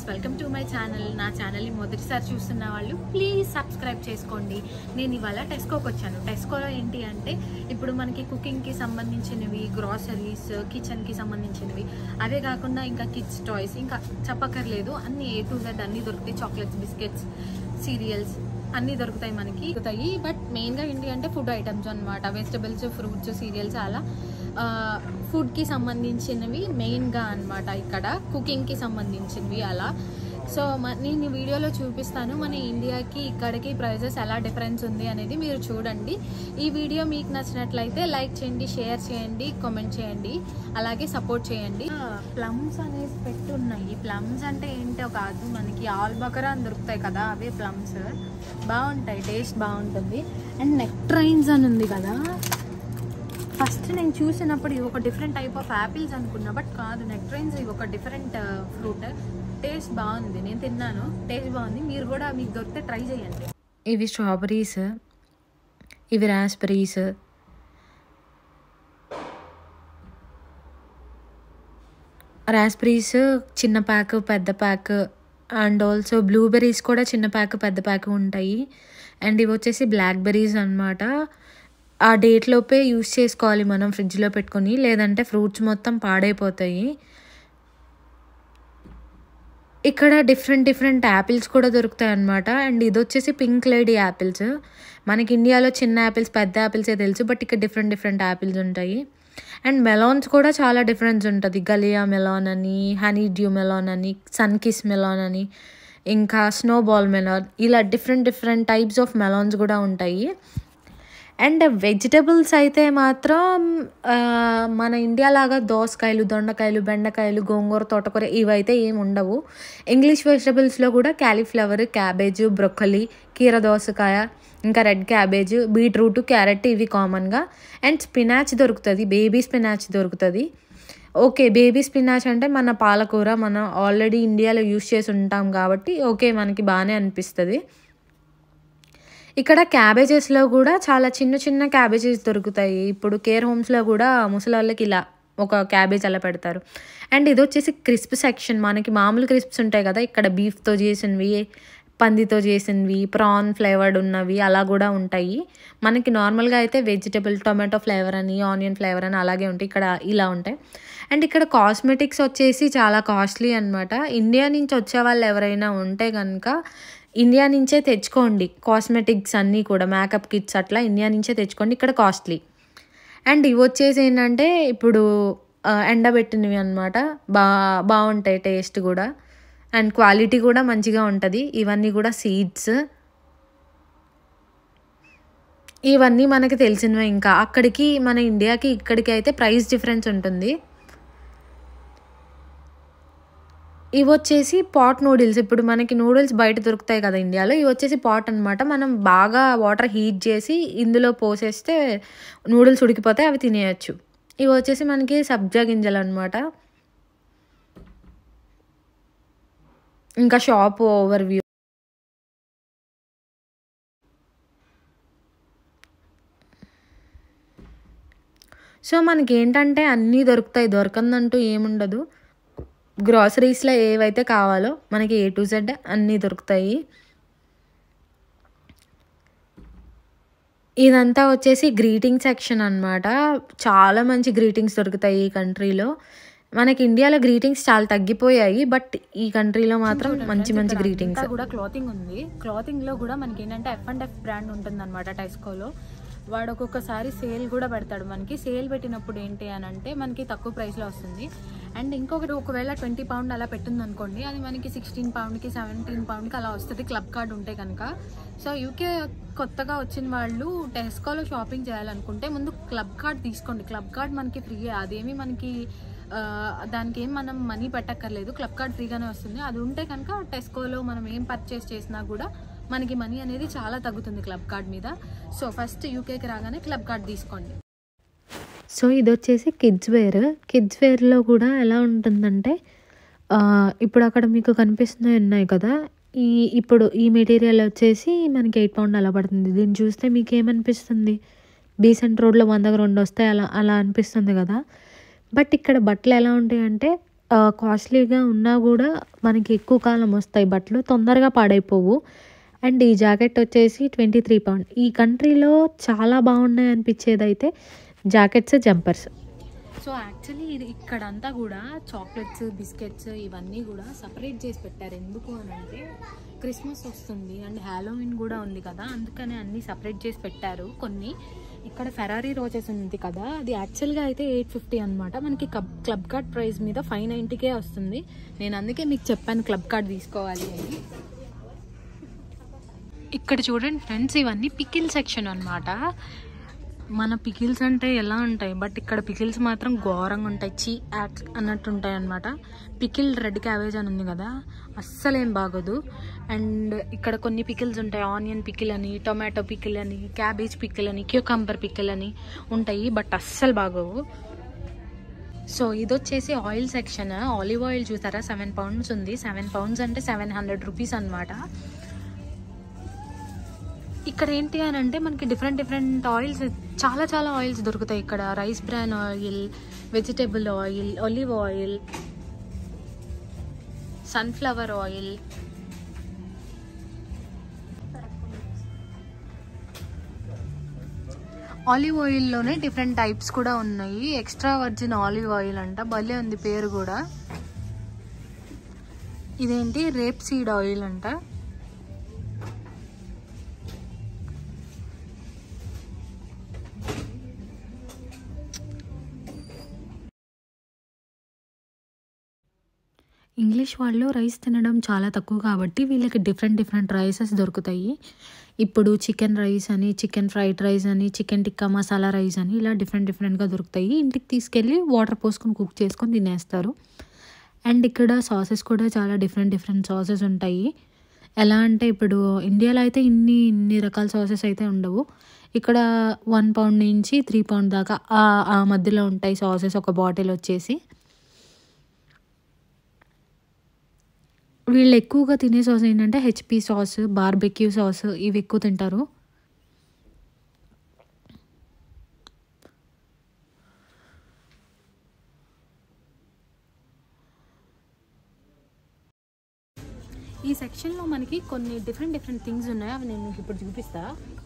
Welcome to my channel. నా ఛానల్ని మొదటిసారి చూస్తున్న వాళ్ళు ప్లీజ్ సబ్స్క్రైబ్ చేసుకోండి. నేను ఇవాళ టెస్కోకి వచ్చాను. టెస్కోలో ఏంటి అంటే ఇప్పుడు మనకి కుకింగ్కి సంబంధించినవి, గ్రాసరీస్, కిచెన్కి సంబంధించినవి, అవే కాకుండా ఇంకా కిడ్స్ టాయ్స్, ఇంకా చెప్పక్కర్లేదు, అన్ని A to Z అన్నీ దొరుకుతాయి. చాక్లెట్స్, బిస్కెట్స్, సీరియల్స్ అన్నీ దొరుకుతాయి మనకి. బట్ మెయిన్గా ఏంటి అంటే ఫుడ్ ఐటమ్స్ అనమాట. వెజిటబుల్స్, ఫ్రూట్స్, సీరియల్స్, అలా ఫుడ్కి సంబంధించినవి మెయిన్గా అనమాట. ఇక్కడ కుకింగ్కి సంబంధించినవి అలా. సో నేను ఈ వీడియోలో చూపిస్తాను మన ఇండియాకి ఇక్కడికి ప్రైజెస్ ఎలా డిఫరెన్స్ ఉంది అనేది మీరు చూడండి. ఈ వీడియో మీకు నచ్చినట్లయితే లైక్ చేయండి, షేర్ చేయండి, కామెంట్ చేయండి, అలాగే సపోర్ట్ చేయండి. ప్లమ్స్ అనేసి పెట్టున్నాయి. ప్లమ్స్ అంటే ఏంటో కాదు, మనకి ఆల్ బకరా అని దొరుకుతాయి కదా, అవే ప్లమ్స్. బాగుంటాయి, టేస్ట్ బాగుంటుంది. అండ్ నెక్ట్రైన్స్ అని ఉంది కదా, ఫస్ట్ నేను చూసినప్పుడు ఇది ఒక డిఫరెంట్ టైప్ ఆఫ్ యాపిల్స్ అనుకున్నా, బట్ కాదు, నెక్ట్రైన్స్ ఇది ఒక డిఫరెంట్ ఫ్రూట్. టేస్ట్ బాగుంది, నేను తిన్నాను, టేస్ట్ బాగుంది. మీరు కూడా మీకు దొరికితే ట్రై చేయండి. ఇవి స్ట్రాబెరీస్, ఇవి రాస్బెరీస్, రాస్బెరీస్ చిన్న ప్యాక్, పెద్ద ప్యాక్, అండ్ ఆల్సో బ్లూబెర్రీస్ కూడా చిన్న ప్యాక్, పెద్ద ప్యాక్ ఉంటాయి. అండ్ ఇవి వచ్చేసి బ్లాక్బెర్రీస్ అనమాట. ఆ డేట్లోపే యూస్ చేసుకోవాలి మనం ఫ్రిడ్జ్లో పెట్టుకొని, లేదంటే ఫ్రూట్స్ మొత్తం పాడైపోతాయి. ఇక్కడ డిఫరెంట్ యాపిల్స్ కూడా దొరుకుతాయి అన్నమాట. అండ్ ఇది వచ్చేసి పింక్ లేడీ యాపిల్స్. మనకి ఇండియాలో చిన్న యాపిల్స్, పెద్ద యాపిల్సే తెలుసు, బట్ ఇక్కడ డిఫరెంట్ యాపిల్స్ ఉంటాయి. అండ్ మెలాన్స్ కూడా చాలా డిఫరెన్స్ ఉంటుంది. గలియా మెలాన్ అని, హనీ డ్యూ మెలాన్ అని, సన్ కిస్ మెలాన్ అని, ఇంకా స్నోబాల్ మెలాన్, ఇలా డిఫరెంట్ టైప్స్ ఆఫ్ మెలాన్స్ కూడా ఉంటాయి. అండ్ వెజిటబుల్స్ అయితే మాత్రం మన ఇండియా లాగా దోసకాయలు, దొండకాయలు, బెండకాయలు, గోంగూర, తోటకూర ఇవైతే ఏమి ఉండవు. ఇంగ్లీష్ వెజిటబుల్స్లో కూడా క్యాలీఫ్లవర్, క్యాబేజ్, బ్రొక్కలి, కీర దోసకాయ, ఇంకా రెడ్ క్యాబేజ్, బీట్రూట్, క్యారెట్ ఇవి కామన్గా. అండ్ స్పినాచ్ దొరుకుతుంది, బేబీ స్పినాచ్ దొరుకుతుంది. ఓకే, బేబీ స్పినాచ్ అంటే మన పాలకూర, మనం ఆల్రెడీ ఇండియాలో యూస్ చేసి ఉంటాం కాబట్టి ఓకే, మనకి బాగానే అనిపిస్తుంది. ఇక్కడ క్యాబేజెస్లో కూడా చాలా చిన్న క్యాబేజెస్ దొరుకుతాయి. ఇప్పుడు కేర్ హోమ్స్లో కూడా ముసలి వాళ్ళకి ఇలా ఒక క్యాబేజ్ అలా పెడతారు. అండ్ ఇది వచ్చేసి క్రిస్ప్ సెక్షన్. మనకి మామూలు క్రిస్ప్స్ ఉంటాయి కదా, ఇక్కడ బీఫ్తో చేసినవి, పందితో చేసినవి, ప్రాన్ ఫ్లేవర్డ్ ఉన్నవి అలా కూడా ఉంటాయి. మనకి నార్మల్గా అయితే వెజిటబుల్, టొమాటో ఫ్లేవర్ అని, ఆనియన్ ఫ్లేవర్ అని అలాగే ఉంటాయి, ఇక్కడ ఇలా ఉంటాయి. అండ్ ఇక్కడ కాస్మెటిక్స్ వచ్చేసి చాలా కాస్ట్లీ అనమాట. ఇండియా నుంచి వచ్చే వాళ్ళు ఎవరైనా ఉంటే కనుక ఇండియా నుంచే తెచ్చుకోండి. కాస్మెటిక్స్ అన్నీ కూడా, మేకప్ కిట్స్ అట్లా ఇండియా నుంచే తెచ్చుకోండి, ఇక్కడ కాస్ట్లీ. అండ్ ఇవి వచ్చేసి ఏంటంటే ఇప్పుడు ఎండబెట్టినవి అనమాట. బాగుంటాయి టేస్ట్ కూడా, అండ్ క్వాలిటీ కూడా మంచిగా ఉంటుంది. ఇవన్నీ కూడా సీడ్స్, ఇవన్నీ మనకి తెలిసినవే. ఇంకా అక్కడికి మన ఇండియాకి ఇక్కడికి అయితే ప్రైస్ డిఫరెన్స్ ఉంటుంది. ఇవి వచ్చేసి పాట్ నూడిల్స్. ఇప్పుడు మనకి నూడిల్స్ బయట దొరుకుతాయి కదా ఇండియాలో, ఇవి వచ్చేసి పాట్ అనమాట. మనం బాగా వాటర్ హీట్ చేసి ఇందులో పోసేస్తే నూడిల్స్ ఉడికిపోతాయి, అవి తినేయచ్చు. ఇవి వచ్చేసి మనకి సబ్జా గింజలు అనమాట. ఇంకా షాప్ ఓవర్ వ్యూ. సో మనకి ఏంటంటే అన్నీ దొరుకుతాయి, దొరకందంటూ ఏముండదు. గ్రాసరీస్లో ఏవైతే కావాలో మనకి A to Z అన్నీ దొరుకుతాయి. ఇదంతా వచ్చేసి గ్రీటింగ్ సెక్షన్ అనమాట. చాలా మంచి గ్రీటింగ్స్ దొరుకుతాయి ఈ కంట్రీలో. మనకి ఇండియాలో గ్రీటింగ్స్ చాలా తగ్గిపోయాయి, బట్ ఈ కంట్రీలో మాత్రం మంచి గ్రీటింగ్స్ కూడా. క్లాతింగ్ ఉంది, క్లాతింగ్లో కూడా మనకి ఏంటంటే F&F బ్రాండ్ ఉంటుంది అనమాట టెస్కోలో. వాడు ఒక్కొక్కసారి సేల్ కూడా పెడతాడు మనకి. సేల్ పెట్టినప్పుడు ఏంటి అని అంటే మనకి తక్కువ ప్రైస్లో వస్తుంది. అండ్ ఇంకొకటి, ఒకవేళ 20 pound అలా పెట్టింది అనుకోండి, అది మనకి 16 poundకి 17 poundకి అలా వస్తుంది, క్లబ్ కార్డ్ ఉంటే కనుక. సో యూకే కొత్తగా వచ్చిన వాళ్ళు టెస్కోలో షాపింగ్ చేయాలనుకుంటే ముందు క్లబ్ కార్డ్ తీసుకోండి. క్లబ్ కార్డ్ మనకి ఫ్రీ, అదేమి మనకి దానికి ఏం మనం మనీ పెట్టక్కర్లేదు, క్లబ్ కార్డ్ ఫ్రీగానే వస్తుంది. అది ఉంటే కనుక టెస్కోలో మనం ఏం పర్చేస్ చేసినా కూడా మనకి మనీ అనేది చాలా తగ్గుతుంది క్లబ్ కార్డ్ మీద. సో ఫస్ట్ యూకేకి రాగానే క్లబ్ కార్డ్ తీసుకోండి. సో ఇది వచ్చేసి కిడ్స్ వేర్లో కూడా ఎలా ఉంటుందంటే ఇప్పుడు అక్కడ మీకు కనిపిస్తున్నాయి ఉన్నాయి కదా, ఇప్పుడు ఈ మెటీరియల్ వచ్చేసి మనకి 8 pound అలా పడుతుంది. దీన్ని చూస్తే మీకు ఏమనిపిస్తుంది, బీసెంట్ రోడ్లో 100కి 2 వస్తాయి అలా అనిపిస్తుంది కదా. బట్ ఇక్కడ బట్టలు ఎలా ఉంటాయంటే కాస్ట్లీగా ఉన్నా కూడా మనకి ఎక్కువ కాలం వస్తాయి బట్టలు, తొందరగా పాడైపోవు. అండ్ ఈ జాకెట్ వచ్చేసి 23 పౌండ్. ఈ కంట్రీలో చాలా బాగున్నాయి అనిపించేది అయితే జాకెట్స్, జంపర్స్. సో యాక్చువల్లీ ఇది ఇక్కడంతా కూడా చాక్లెట్స్, బిస్కెట్స్ ఇవన్నీ కూడా సపరేట్ చేసి పెట్టారు. ఎందుకు అని అంటే క్రిస్మస్ వస్తుంది అండ్ హ్యాలోవిన్ కూడా ఉంది కదా, అందుకనే అన్నీ సపరేట్ చేసి పెట్టారు కొన్ని. ఇక్కడ ఫెరారీ రోజెస్ ఉంది కదా, అది యాక్చువల్గా అయితే 850 అనమాట. మనకి క్లబ్ కార్డ్ ప్రైస్ మీద 590కే వస్తుంది. నేను అందుకే మీకు చెప్పాను క్లబ్ కార్డ్ తీసుకోవాలి అని. ఇక్కడ చూడండి ఫ్రెండ్స్, ఇవన్నీ పికిల్ సెక్షన్ అనమాట. మన పికిల్స్ అంటే ఎలా ఉంటాయి, బట్ ఇక్కడ పికిల్స్ మాత్రం ఘోరంగా ఉంటాయి, చీ యాక్ అన్నట్టు ఉంటాయి అనమాట. పికిల్ రెడ్ క్యాబేజ్ అని ఉంది కదా, అస్సలేం బాగోదు. అండ్ ఇక్కడ కొన్ని పికిల్స్ ఉంటాయి, ఆనియన్ పికిల్ అని, టొమాటో పికిల్ అని, క్యాబేజ్ పికిల్ అని, క్యూకంబర్ పికిల్ అని ఉంటాయి, బట్ అస్సలు బాగోవు. సో ఇది వచ్చేసి ఆయిల్ సెక్షన్. ఆలివ్ ఆయిల్ చూసారా, 7 పౌండ్స్ ఉంది. 7 పౌండ్స్ అంటే 700 రూపీస్ అనమాట. ఇక్కడ ఏంటి అని అంటే మనకి డిఫరెంట్ ఆయిల్స్, చాలా ఆయిల్స్ దొరుకుతాయి ఇక్కడ. Rice bran oil, vegetable oil, olive oil, sunflower oil, olive ఆయిల్లోనే డిఫరెంట్ టైప్స్ కూడా ఉన్నాయి. ఎక్స్ట్రా వర్జిన్ ఆలివ్ ఆయిల్ అంట, భలే ఉంది పేరు కూడా. ఇదేంటి రేప్ సీడ్ ఆయిల్ అంట. ఇంగ్లీష్ వాళ్ళు రైస్ తినడం చాలా తక్కువ కాబట్టి వీళ్ళకి డిఫరెంట్ రైసెస్ దొరుకుతాయి. ఇప్పుడు చికెన్ రైస్ అని, చికెన్ ఫ్రైడ్ రైస్ అని, చికెన్ టిక్కా మసాలా రైస్ అని ఇలా డిఫరెంట్గా దొరుకుతాయి. ఇంటికి తీసుకెళ్ళి వాటర్ పోసుకొని కుక్ చేసుకొని తినేస్తారు. అండ్ ఇక్కడ సాసెస్ కూడా చాలా డిఫరెంట్ సాసెస్ ఉంటాయి. ఎలా అంటే ఇప్పుడు ఇండియాలో అయితే ఇన్ని రకాల సాసెస్ అయితే ఉండవు. ఇక్కడ 1 పౌండ్ నుంచి 3 పౌండ్ దాకా ఆ మధ్యలో ఉంటాయి సాసెస్ ఒక బాటిల్ వచ్చేసి. వీళ్ళు ఎక్కువగా తినే సాస్ ఏంటంటే హెచ్పి సాస్, బార్బెక్యూ సాస్, ఇవి ఎక్కువ తింటారు. ఈ సెక్షన్లో మనకి కొన్ని డిఫరెంట్ థింగ్స్ ఉన్నాయి, అవి నేను మీకు ఇప్పుడు చూపిస్తా.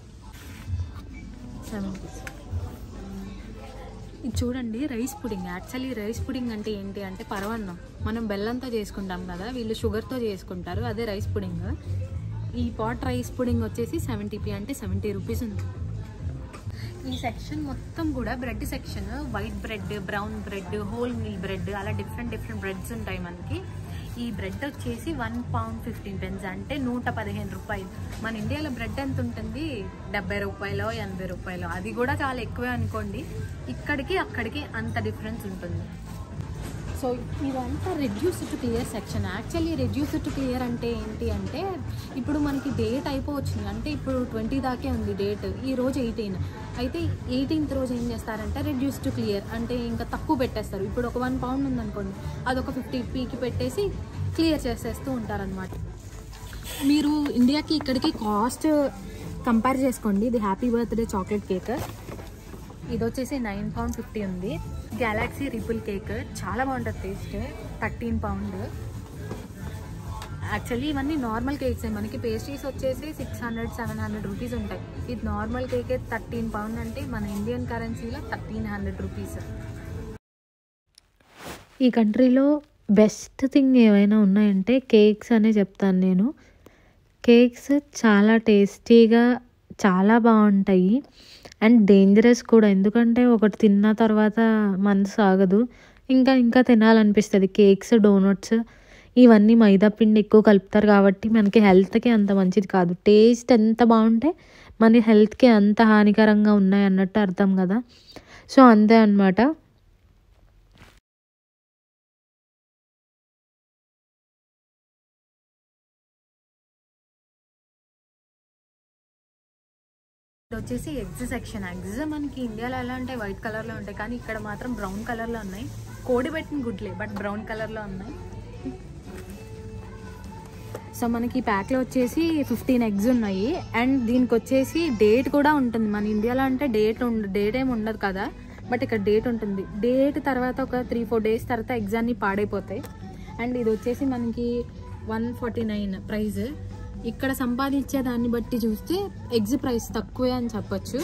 ఇది చూడండి, rice pudding. Actually rice pudding అంటే ఏంటి అంటే పరవన్నం. మనం బెల్లంతో చేసుకుంటాం కదా, వీళ్ళు షుగర్తో చేసుకుంటారు, అదే రైస్ పుడింగ్. ఈ పాట్ రైస్ పుడింగ్ వచ్చేసి 70p అంటే 70 రూపీస్ ఉంది. ఈ సెక్షన్ మొత్తం కూడా bread section. White bread, brown bread, wholemeal bread, అలా డిఫరెంట్ బ్రెడ్స్ ఉంటాయి మనకి. ఈ బ్రెడ్ వచ్చేసి 1 పౌండ్ 15 pence అంటే 115 రూపాయలు. మన ఇండియాలో బ్రెడ్ ఎంత ఉంటుంది, 70 రూపాయలు 80 రూపాయలు, అది కూడా చాలా ఎక్కువే అనుకోండి. ఇక్కడికి అక్కడికి అంత డిఫరెన్స్ ఉంటుంది. సో ఇదంతా reduce to clear section. Actually reduce to clear అంటే ఏంటి అంటే ఇప్పుడు మనకి డేట్ అయిపోవచ్చింది, అంటే ఇప్పుడు 20 దాకే ఉంది డేట్, ఈ రోజు 18. అయితే 18th రోజు ఏం చేస్తారంటే రెడ్యూస్ టు క్లియర్ అంటే ఇంకా తక్కువ పెట్టేస్తారు. ఇప్పుడు ఒక 1 పౌండ్ ఉందనుకోండి, అదొక 50pకి పెట్టేసి క్లియర్ చేసేస్తూ ఉంటారనమాట. మీరు ఇండియాకి ఇక్కడికి కాస్ట్ కంపేర్ చేసుకోండి. ఇది హ్యాపీ బర్త్డే చాక్లెట్ కేక్, ఇది వచ్చేసి 9 పౌండ్ 50 ఉంది. గెలాక్సీ రిపుల్ కేక్ చాలా బాగుంటుంది టేస్ట్, 13 పౌండ్. యాక్చువల్లీ ఇవన్నీ నార్మల్ కేక్స్. మనకి పేస్ట్రీస్ వచ్చేసి 600-700 రూపీస్ ఉంటాయి. ఇది నార్మల్ కేక్ 13 పౌండ్ అంటే మన ఇండియన్ కరెన్సీలో 1300 రూపీస్. ఈ కంట్రీలో బెస్ట్ థింగ్ ఏమైనా ఉన్నాయంటే కేక్స్ అనే చెప్తాను నేను. కేక్స్ చాలా టేస్టీగా చాలా బాగుంటాయి అండ్ డేంజరస్ కూడా. ఎందుకంటే ఒకటి తిన్న తర్వాత మనసు ఆగదు, ఇంకా తినాలనిపిస్తుంది. కేక్స్, డోనట్స్ ఇవన్నీ మైదా పిండి ఎక్కువ కలుపుతారు కాబట్టి మనకి హెల్త్కి అంత మంచిది కాదు. టేస్ట్ ఎంత బాగుంటే మన హెల్త్కి అంత హానికరంగా ఉన్నాయి అన్నట్టు అర్థం కదా. సో అంతే అన్నమాట. ఇది వచ్చేసి ఎగ్స్ సెక్షన్. ఎగ్స్ మనకి ఇండియాలో ఎలా ఉంటాయి, వైట్ కలర్లో ఉంటాయి, కానీ ఇక్కడ మాత్రం బ్రౌన్ కలర్లో ఉన్నాయి. కోడి పెట్టిన గుడ్లే, బట్ బ్రౌన్ కలర్లో ఉన్నాయి. సో మనకి ప్యాక్లో వచ్చేసి 15 ఎగ్స్ ఉన్నాయి. అండ్ దీనికి వచ్చేసి డేట్ కూడా ఉంటుంది. మన ఇండియాలో అంటే డేట్ ఏమి ఉండదు కదా, బట్ ఇక్కడ డేట్ ఉంటుంది. డేట్ తర్వాత ఒక 3-4 డేస్ తర్వాత ఎగ్జామ్ని పాడైపోతాయి. అండ్ ఇది వచ్చేసి మనకి 149 ప్రైస్. ఇక్కడ సంపాదించే దాన్ని బట్టి చూస్తే ఎగ్స్ ప్రైస్ తక్కువే అని చెప్పొచ్చు.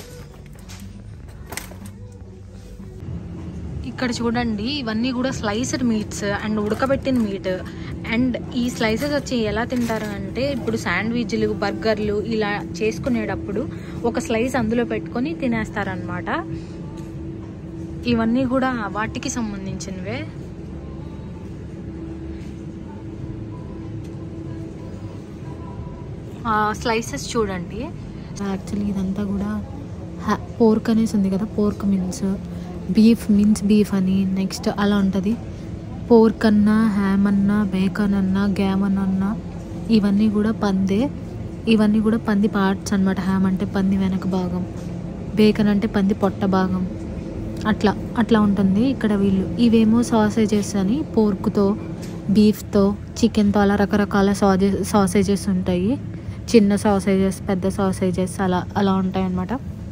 ఇక్కడ చూడండి, ఇవన్నీ కూడా స్లైస్డ్ మీట్స్ అండ్ ఉడకబెట్టిన మీట్. అండ్ ఈ స్లైసెస్ వచ్చి ఎలా తింటారు అంటే, ఇప్పుడు శాండ్విచ్లు, బర్గర్లు ఇలా చేసుకునేటప్పుడు ఒక స్లైస్ అందులో పెట్టుకొని తినేస్తారనమాట. ఇవన్నీ కూడా వాటికి సంబంధించినవే. స్లైసెస్ చూడండి. యాక్చువల్లీ ఇదంతా కూడా పోర్క్ అనేసి ఉంది కదా, పోర్క్ మీన్స్ బీఫ్ అని. నెక్స్ట్ అలా ఉంటుంది. పోర్క్ అన్నా, హ్యామ్ అన్నా, బేకన్ అన్నా, గ్యామన్ అన్నా, ఇవన్నీ కూడా పందే. ఇవన్నీ కూడా పంది పార్ట్స్ అనమాట. హ్యామ్ అంటే పంది వెనక భాగం, బేకన్ అంటే పంది పొట్ట భాగం. అట్లా ఉంటుంది. ఇక్కడ వీళ్ళు ఇవేమో సాసేజెస్ అని, పోర్క్తో, బీఫ్తో, చికెన్తో అలా రకరకాల సాసేజెస్ ఉంటాయి. చిన్న సాసేజెస్, పెద్ద సాసేజెస్ అలా ఉంటాయి అన్నమాట.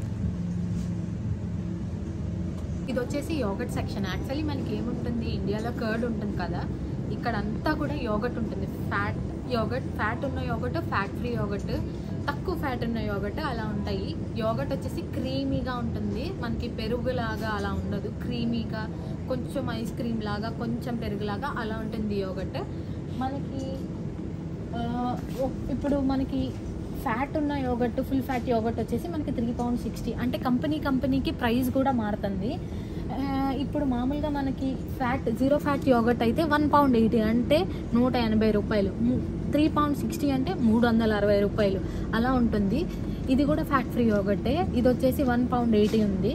ఇది వచ్చేసి యోగర్ట్ సెక్షన్. యాక్చువల్లీ మనకి ఏముంటుంది, ఇండియాలో కర్డ్ ఉంటుంది కదా, ఇక్కడ అంతా కూడా యోగర్ట్ ఉంటుంది. ఫ్యాట్ ఉన్న యోగర్ట్, ఫ్యాట్ ఫ్రీ యోగర్ట్, తక్కువ ఫ్యాట్ ఉన్న యోగర్ట్ అలా ఉంటాయి. యోగర్ట్ వచ్చేసి క్రీమీగా ఉంటుంది, మనకి పెరుగులాగా అలా ఉండదు. క్రీమీగా, కొంచెం ఐస్ క్రీమ్ లాగా, కొంచెం పెరుగులాగా అలా ఉంటుంది యోగర్ట్. మనకి ఇప్పుడు మనకి ఫ్యాట్ ఉన్న యోగర్ట్, ఫుల్ ఫ్యాట్ యోగర్ట్ వచ్చేసి మనకి £3.60. అంటే కంపెనీకి ప్రైస్ కూడా మారుతుంది. ఇప్పుడు మామూలుగా మనకి జీరో ఫ్యాట్ యోగర్ట్ అయితే £1.80, అంటే ₹180. £3.60 అంటే ₹360 అలా ఉంటుంది. ఇది కూడా ఫ్యాట్ ఫ్రీ యోగర్టే. ఇది వచ్చేసి £1.80 ఉంది.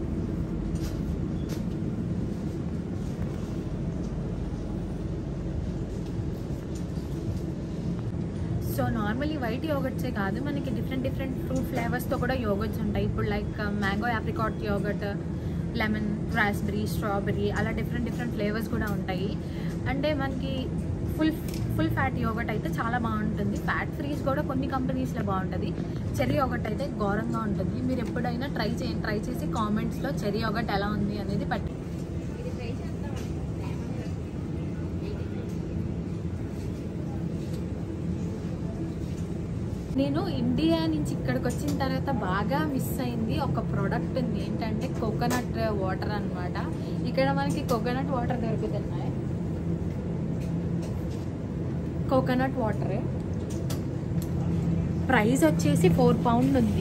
సో నార్మల్లీ వైట్ యోగర్ట్సే కాదు, మనకి డిఫరెంట్ ఫ్రూట్ ఫ్లేవర్స్తో కూడా యోగర్ట్స్ ఉంటాయి. ఇప్పుడు like mango apricot yogurt, lemon, raspberry, strawberry అలా డిఫరెంట్ ఫ్లేవర్స్ కూడా ఉంటాయి. అంటే మనకి ఫుల్ ఫ్యాట్ యోగర్ట్ అయితే చాలా బాగుంటుంది. ఫ్యాట్ ఫ్రీస్ కూడా కొన్ని కంపెనీస్లో బాగుంటుంది. చెర్రీ యోగర్ట్ అయితే ఘోరంగా ఉంటుంది. మీరు ఎప్పుడైనా ట్రై చేసి కామెంట్స్లో చెర్రీ యోగర్ట్ ఎలా ఉంది అనేది పట్టి. నేను ఇండియా నుంచి ఇక్కడికి వచ్చిన తర్వాత బాగా మిస్ అయింది ఒక ప్రోడక్ట్ ఉంది. ఏంటంటే కోకోనట్ వాటర్ అన్నమాట. ఇక్కడ మనకి కోకోనట్ వాటర్ దొరుకుతున్నాయి. కోకోనట్ వాటరే ప్రైస్ వచ్చేసి £4 ఉంది.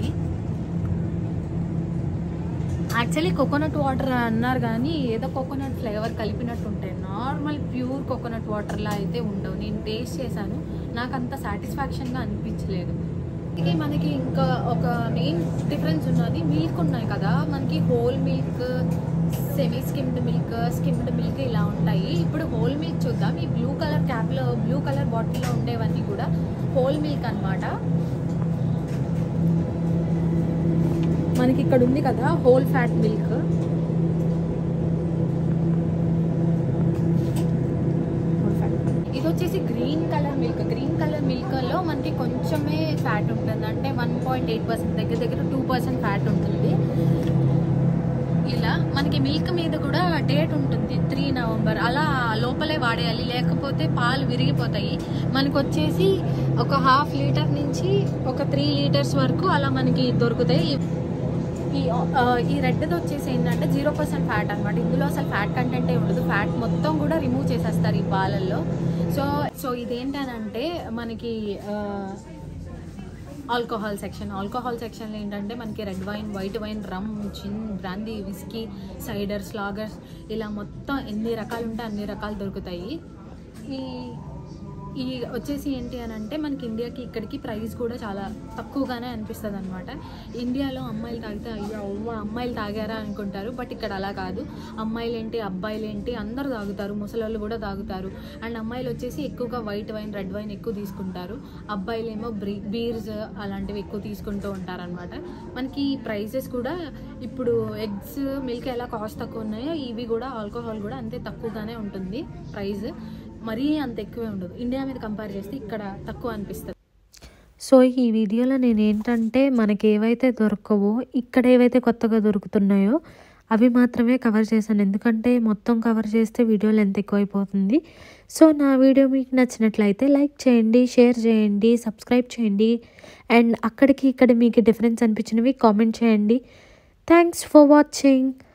యాక్చువల్లీ కోకోనట్ వాటర్ అన్నారు కానీ ఏదో కోకోనట్ ఫ్లేవర్ కలిపినట్టు ఉంటాయి. నార్మల్ ప్యూర్ కోకోనట్ వాటర్లా అయితే ఉండవు. నేను టేస్ట్ చేశాను, నాకు అంత సాటిస్ఫాక్షన్గా అనిపించలేదు. మనకి ఇంకా ఒక మెయిన్ డిఫరెన్స్ ఉన్నది, మిల్క్ ఉన్నాయి కదా, మనకి whole milk, semi skimmed milk ఇలా ఉంటాయి. ఇప్పుడు హోల్ మిల్క్ చూద్దాం. ఈ బ్లూ కలర్ బాటిల్లో ఉండేవన్నీ కూడా హోల్ మిల్క్ అన్నమాట. మనకి ఇక్కడ ఉంది కదా హోల్ ఫ్యాట్ మిల్క్. ఇది వచ్చేసి గ్రీన్ కలర్ మిల్క్లో మనకి కొంచెమే ఫ్యాట్ ఉంటుంది. అంటే 1.8%, దగ్గర 2% ఫ్యాట్ ఉంటుంది. ఇలా మనకి మిల్క్ మీద కూడా డేట్ ఉంటుంది, 3 నవంబర్ అలా లోపలే వాడేయాలి, లేకపోతే పాలు విరిగిపోతాయి. మనకు వచ్చేసి ఒక 1/2 లీటర్ నుంచి ఒక 3 లీటర్స్ వరకు అలా మనకి దొరుకుతాయి. ఈ రెడ్ది వచ్చేసి ఏంటంటే 0% ఫ్యాట్ అనమాట. ఇందులో అసలు ఫ్యాట్ కంటెంటే ఉండదు. ఫ్యాట్ మొత్తం కూడా రిమూవ్ చేసేస్తారు ఈ పాలల్లో. సో ఇదేంటనంటే మనకి ఆల్కహాల్ సెక్షన్లో ఏంటంటే మనకి red wine, white wine, rum, gin, brandy, whisky, ciders, lagers ఇలా మొత్తం ఎన్ని రకాలు ఉంటే అన్ని రకాలు దొరుకుతాయి. ఈ వచ్చేసి ఏంటి అని అంటే మనకి ఇండియాకి ఇక్కడికి ప్రైస్ కూడా చాలా తక్కువగానే అనిపిస్తుంది అనమాట. ఇండియాలో అమ్మాయిలు తాగితే అయ్యో అమ్మాయిలు తాగారా అనుకుంటారు, బట్ ఇక్కడ అలా కాదు. అమ్మాయిలేంటి అబ్బాయిలేంటి అందరూ తాగుతారు, ముసలోళ్ళు కూడా తాగుతారు. అండ్ అమ్మాయిలు వచ్చేసి ఎక్కువగా వైట్ వైన్, రెడ్ వైన్ ఎక్కువ తీసుకుంటారు. అబ్బాయిలేమో బీర్స్ అలాంటివి ఎక్కువ తీసుకుంటూ ఉంటారనమాట. మనకి ప్రైసెస్ కూడా ఇప్పుడు ఎగ్స్, మిల్క్ ఎలా కాస్ట్ తక్కువ ఉన్నాయో ఇవి కూడా ఆల్కహాల్ కూడా అంతే తక్కువగానే ఉంటుంది ప్రైస్. మరీ అంత ఎక్కువే ఉండదు. ఇండియా మీద కంపేర్ చేస్తే ఇక్కడ తక్కువ అనిపిస్తుంది. సో ఈ వీడియోలో నేను ఏంటంటే మనకి ఏవైతే దొరకవో, ఇక్కడ ఏవైతే కొత్తగా దొరుకుతున్నాయో అవి మాత్రమే కవర్ చేశాను, ఎందుకంటే మొత్తం కవర్ చేస్తే వీడియో లెంత్ ఎక్కువైపోతుంది. సో నా వీడియో మీకు నచ్చినట్లయితే లైక్ చేయండి, షేర్ చేయండి, సబ్స్క్రైబ్ చేయండి, అండ్ అక్కడికి ఇక్కడ మీకు డిఫరెన్స్ అనిపించినవి కామెంట్ చేయండి. Thanks for watching.